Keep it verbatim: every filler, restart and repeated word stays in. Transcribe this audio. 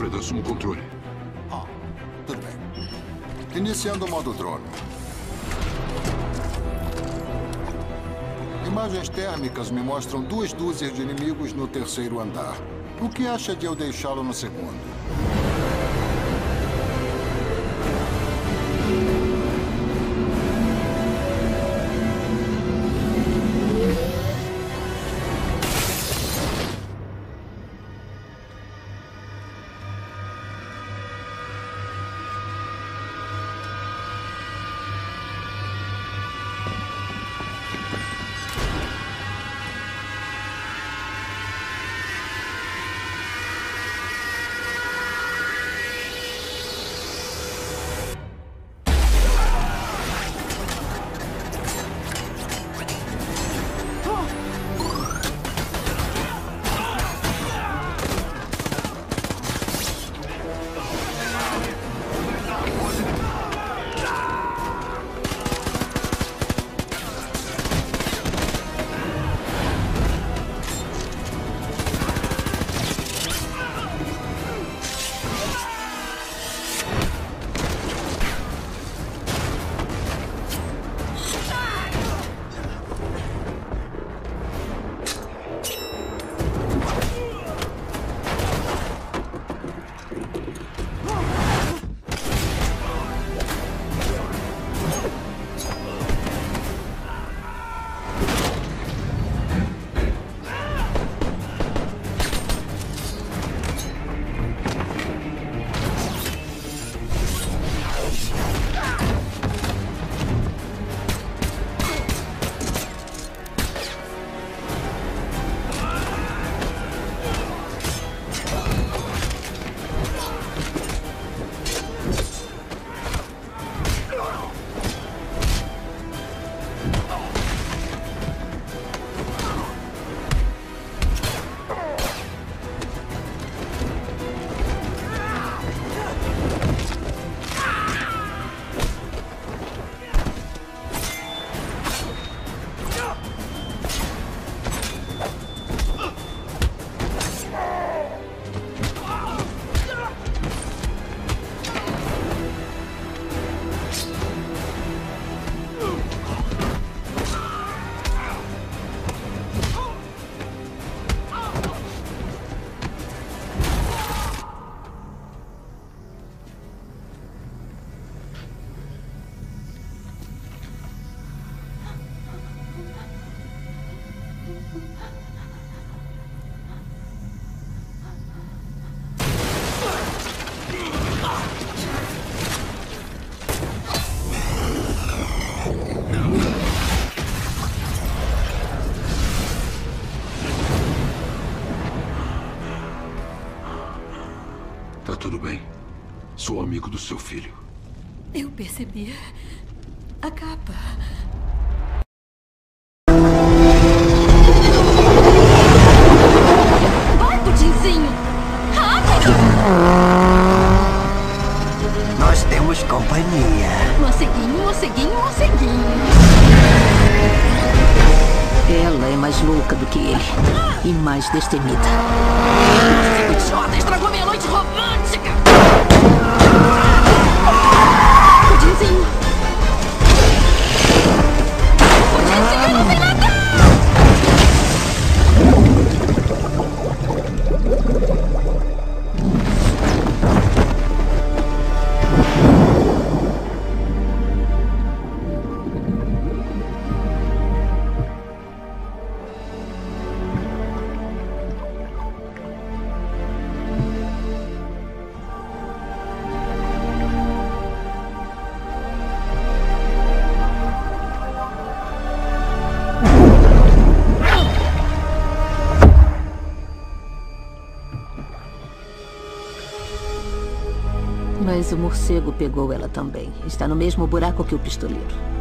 Alfred, assumo o controle. Ah, tudo bem. Iniciando o modo drone. Imagens térmicas me mostram duas dúzias de inimigos no terceiro andar. O que acha de eu deixá-lo no segundo? Tá tudo bem. Sou amigo do seu filho. Eu percebi. A capa. Vai, pudinzinho! Rápido! Nós temos companhia. Morceguinho, morceguinho, morceguinho. Ela é mais louca do que ele. E mais destemida. Seu idiota, estragou minha noite romântica! Pudinzinho! Pudinzinho, não tem nada! Mas o morcego pegou ela também. Está no mesmo buraco que o pistoleiro.